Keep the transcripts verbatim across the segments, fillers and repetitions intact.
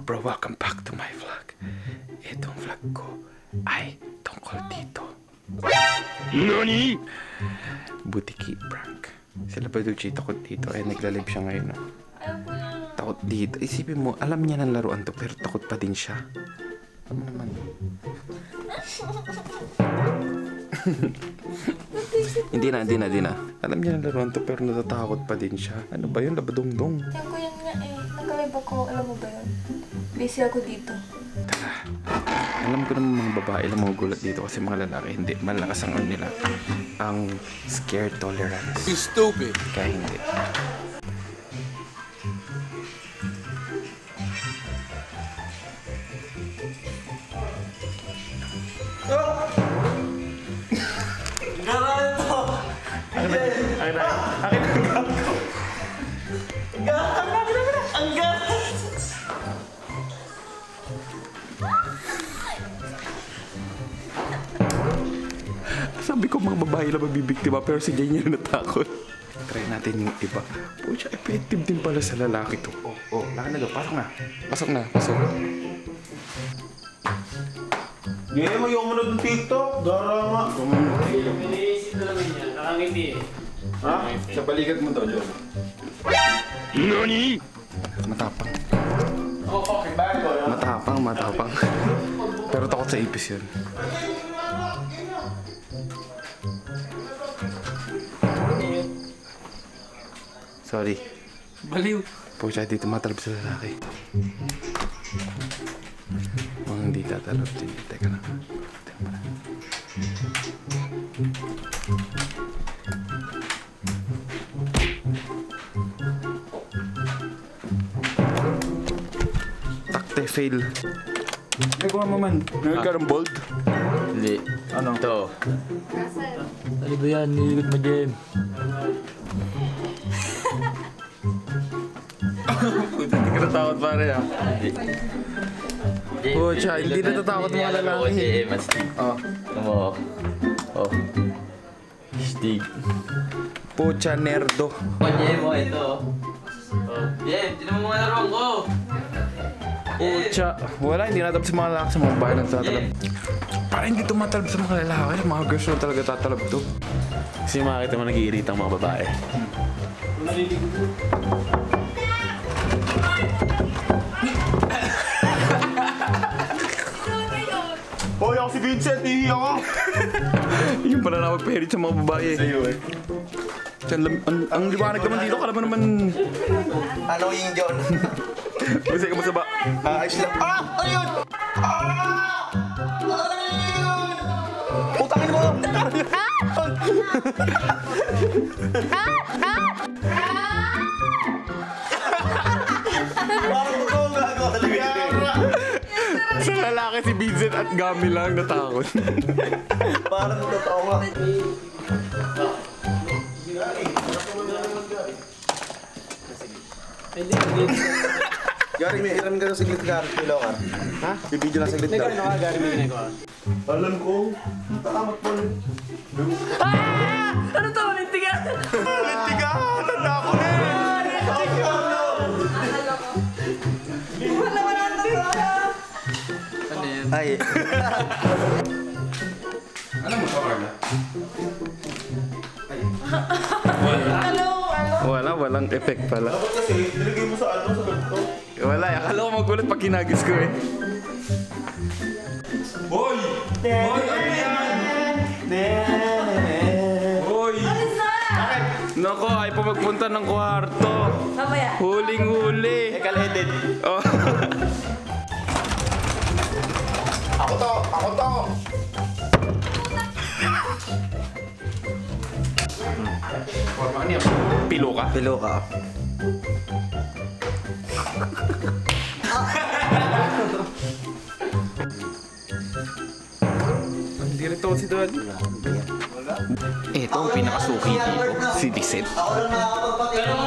bro, welcome back to my vlog. Itong vlog ko ay tungkol dito. Nani? Butiki prank. Sila pa yung chita ko dito ay naglalib siya ngayon. No? Takot dito. Isipin mo, alam niya ng laruan to pero takot pa din siya. Ano naman? Hindi na, hindi na, hindi na. Alam niya ng laruan to pero natatakot pa din siya. Ano ba yun? Labadongdong. Yan ko yun nga eh. Nagalive ako. Alam mo ba yun? Busy ako dito. Tara. Alam ko naman mga babae lang magugulat dito kasi mga lalaki hindi. Malakas ang ano nila. Ang scare tolerance. You stupid. Kaya hindi. Sabi ko mga babae lang mabibiktima pero si Jay niya natakot. Try natin yung iba. Pucha, effective din pala sa lalaki to. Oh, oh, lakad na daw. Pasok na. Pasok na, pasok. Hindi mo yung manood ng TikTok. Darama. Iniisip na naman niya. Nakangiti eh. Ha? Sa balikat mo daw, John. Nani? Matapang. Oh, okay. Bago, no? Matapang, matapang. Pero takot sa ipis yun. Sorry. Baliw. Pucha, dito matalab sa lalaki. Mga hindi tatalab din. Teka na. Teka na. Takte, fail. Nagawa mo man. Nagkaroon bold. Hindi. Ano? Ito. Ano ba yan? Niligod mo, Jem. Hindi ka natakot pare ah. Pucha, hindi natatakot mga lalaki. Jem, astig. Oh. Ano mo? Oh. Astig. Pucha, nerdo. Oh, Jem, oh, ito. Oh. Jem, tinan mo mga laruan ko. Pucha. Wala, hindi natalab sa mga lalaki sa mga bahay lang tatalab. Parang hindi tumatalab sa mga lalaki. Mga girls na talaga tatalab to. Kasi makakita mo nag-iirita ang mga babae. Hoy, ako si Vincent. Ihi ako. Yung pala na magpahirit sa mga babae. Sa'yo eh. Tiyan, lam- ang, ang liwanag naman dito. Kala mo naman... Ano yung John? Masaya ka mo sa ba? Ah, ayos lang. Ah! Ano yun? Ah! Putangin mo! Parang totoo gagawa talaga. Sa lalaki si Vincent at Gami lang natakot. Parang totoo nga. Gary, may hiram ka na saglit, Gary. Hello ka. Ha? Bibidyo lang saglit, Gary. Ano ka, Gary, may ginagawa? Alam ko. Takamat po. Ah! Ano to? Lintigan! Lintigan! Tanda ko na eh! Wala, wala na to. Ano yan? Ay. Alam mo ba, Carla? Hello, ano? Wala, walang effect pala. Dapat kasi, nilagay mo sa ano, sa ganito. Wala, akala ko magulat pag kinagis ko eh. Boy! Boy, ano yan? Boy! Alis na! Nako, ay pa magpunta ng kwarto. Mamaya. Huling-huli. Eka-edit. Oh. Ako to! Ako to! Pilo ka? Pilo ka. Hindi rin to si Dad. Ito ang pinakasuki dito. Si Dicet. Ako lang nakakapagpatira.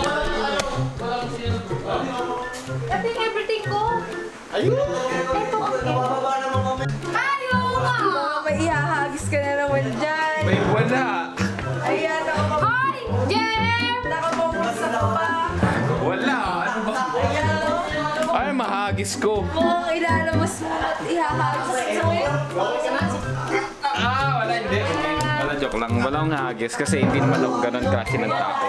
Ito yung everything ko. Ayun! Ito. Nabababa naman kami. Ayaw nga! May ihahagis ka na naman dyan. May wala. Ayan, ako. Hoy! Jem! Nakapapulsa ka pa. Wala. Ano ba? Ayan. Ay, mahagis. ihahagis ko. Mukhang ilalabas mo at ihahagis mo. Ah, wala, hindi. Okay. Wala, joke lang. Walang hagis kasi hindi naman ako ganun klase ng tao.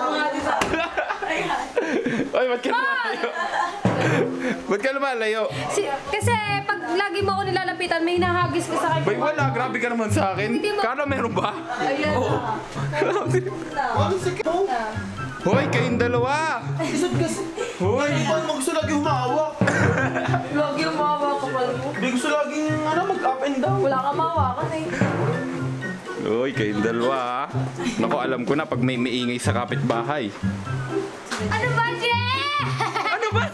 Ay, ba't ka lumalayo? Ba't ka lumalayo? Si, kasi pag lagi mo ako nilalapitan, may hinahagis ka sa akin. Bay, wala. Grabe ka naman sa akin. Hindi mo- Kala meron ba? Ayan Oo. Ano si Kong? Hoy, kayong dalawa. Isot kasi. Hoy. Hindi pa mo gusto lagi humahawak. Lagi yung mawa ka pala mo. Hindi gusto laging ano, mag-up and down. Wala ka mawakan eh. Hoy, kayong dalawa. ah. Naku, alam ko na pag may maingay sa kapitbahay. Ano ba, Je? Ano ba?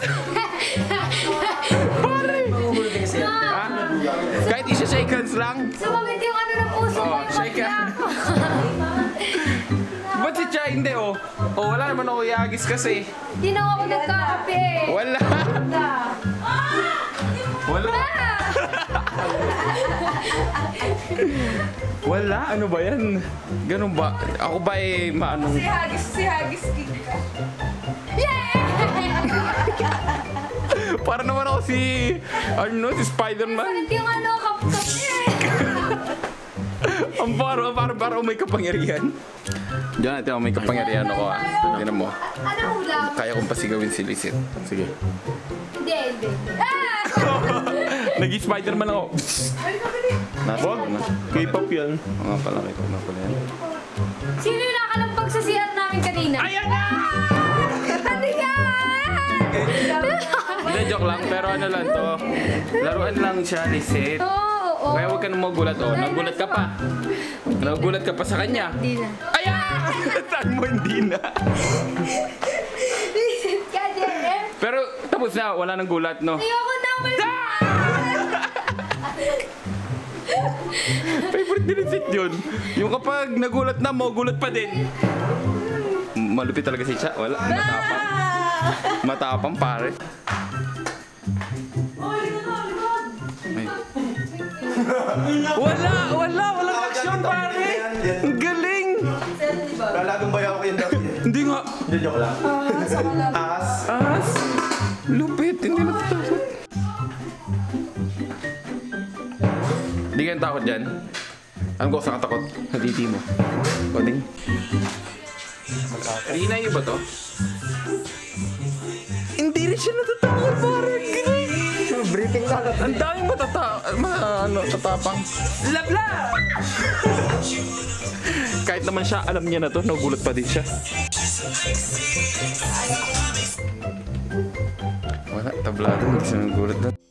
Pare! Ha? Kahit isa shake hands lang. Sumabit yung ano ng puso ko, Oh, yung shake pagla. Ba't si Cha hindi oh? Oh, wala naman ako iagis kasi. Hindi na ako nagkakape eh. Wala. Wala. Wala. Wala? Ano ba yan? Ganun ba? Ako ba eh maano? Si Hagis, si Hagis King ka. Yeah! Para naman ako si... Ano, si Spider-Man. Sakit yung ano, kapkap niya eh. Ang paro, paro, paro may kapangyarihan. Diyan natin ako may kapangyarihan ako ah. Tignan mo. Ano ulam? Kaya kong pasigawin si Lizette. Sige. Hindi, hindi. Ah! Naging Spider-Man ako. Nasa na. K-pop yan. Mga pala, kita na pala yan. Sino yung nakalampag sa C R namin kanina? Ayan na! Ano yan? Hindi, joke lang. Pero ano lang to. Laruan lang siya, Lizette. Oo, oo. Kaya huwag ka nang magulat. Oh, nagulat ka pa. Nagulat ka pa sa kanya. Hindi na. Ayan! Saan mo hindi na? Visit ka, Jem. Pero tapos na, wala nang gulat, no? Ayoko na umalis. Favorite ni Lizette yun. Yung kapag nagulat na, magugulat pa din. Malupit talaga si Cha. Wala, matapang. Matapang, pare. Ay. Wala, wala, walang action, pare. Ang galing. Lalagang bayaw ko yun dati. Hindi nga. Hindi, joke lang. As. As. Lupit, hindi natatakot. Hindi ka natakot dyan. Alam ko saan ka takot? Sa titi mo. Koding. Rina yun ba to? Hindi rin siya natatakot, parang galing. Briefing lang. Ang daming matata... Ma, ano, tatapang. Labla! Kahit naman siya, alam niya na to, nagulat pa din siya. Wala, tablado, hindi siya nagulat na.